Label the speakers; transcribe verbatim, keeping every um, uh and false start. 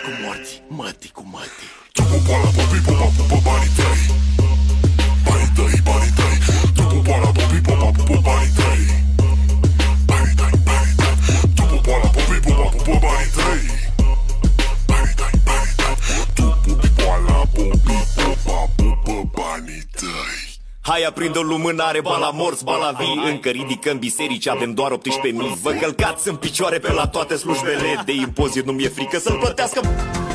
Speaker 1: cu morții, mătii cu mătii.
Speaker 2: Tu pupa la popi, pupa, pupă banii tăi. Banii tăi, banii tăi. Tu pupa la popi, pupa, pupă banii tăi. Banii tăi, banii tăi. Tu pupa la popi, pupa, pupă banii tăi. Banii tăi, banii tăi. Tu pupa la popi, pupa, pupă banii tăi.
Speaker 1: Hai aprind o lumânare, ba la morți, ba la vii. Încă ridicăm biserici, avem doar optsprezece mii. Vă călcați în picioare pe la toate slujbele. De impozit nu mi-e frică să-l plătească